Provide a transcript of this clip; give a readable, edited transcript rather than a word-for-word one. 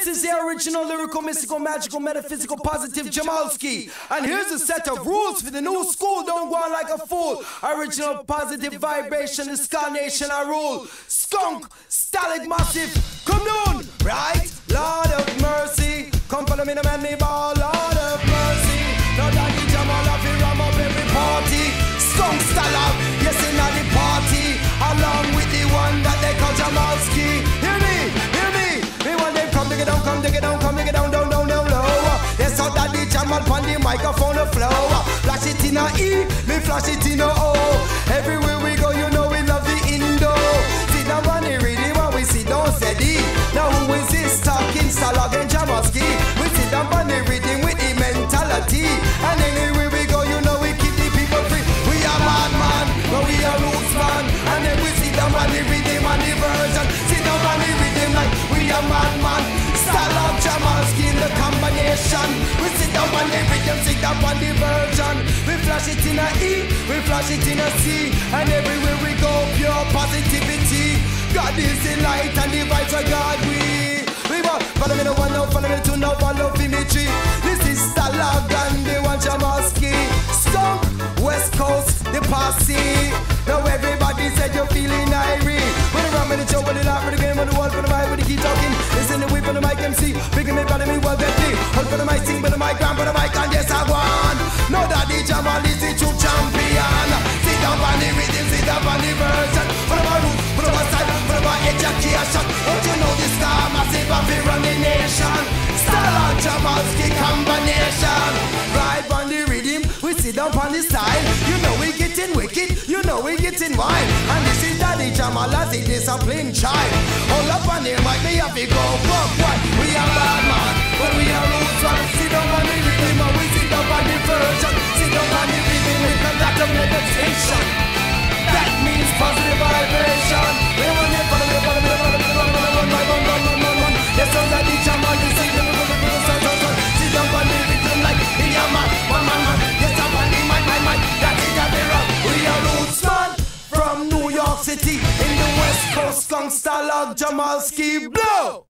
This is the original lyrical, mystical, magical, metaphysical, positive Jamalski. And here's a set of rules for the new school. Don't go on like a fool. Original, positive vibration, the Ska Nation I rule. Skunk, Stalag Massive, come down, right? Lord of mercy, come follow me, the man me ball. Lord of mercy, now Daddy Jamal have to ram up every party. Skunk Stalag, yes in the party, along with the one that they call Jamalski. Hear me, hear me. Me want them come dig it down, come dig it down, come dig it down, down, down, down, low. Yes, how Daddy Jamal on the microphone the flow. Flash it in a E, me flash it in a O. Everywhere we go, you know we love the Indo. Sit down on the rhythm and we sit down steady. Now who is this talking Stalag and Jamalski? We sit down on the rhythm with the mentality. And anywhere we go, you know we keep the people free. We are madman, but we are roots man. And then we sit down on the rhythm and the version. Sit down on the rhythm like we are madman. Stalag, Jamalski in the combination. We sit down on the rhythm, sit down on the version. We flash it in a E, we flash it in a C. And everywhere we go, pure positivity. God is the light and the vibes of God we want. Follow me the one now, follow me the two now, follow me three. This is Stalag and the one Jamalski. Skunk, West Coast, the posse. Now everybody said you're feeling irate. When the ram with the show, when the laugh, with the game, when the wall, for the mic, when the keep talking. Listen the whip on the mic MC. Picking me, brother, me, well, get me. Hold for the mic, sing for the mic, gram for the mic, and yes, I won. Now Daddy Jamal is the true champion. Sit down on the rhythm, sit down on the version. For the roots, for the side, for the education. Don't you know this Ska Massive of the running nation? Stalag, Jamalski combination. Right on the rhythm, we sit down on the style. You know we getting wicked, you know we getting wild. And this is Daddy Jamal as a disciplined child. Hold up on the mic, me have to go fuck what? We are bad man, but we are roots man. Sit down on the rhythm and we sit down on the version. Sit down on the rhythm with a lot of meditation. That means positive vibration. We want to follow me, follow me, follow me, follow me, follow me, follow me. Yes, so Daddy Jamal, you see them, sit down on the rhythm like in your man, man. Yes, I'm on the mic, that is the rock. We are roots man from New York City in the West Coast. Skunk, Stalag, Jamalski, blow.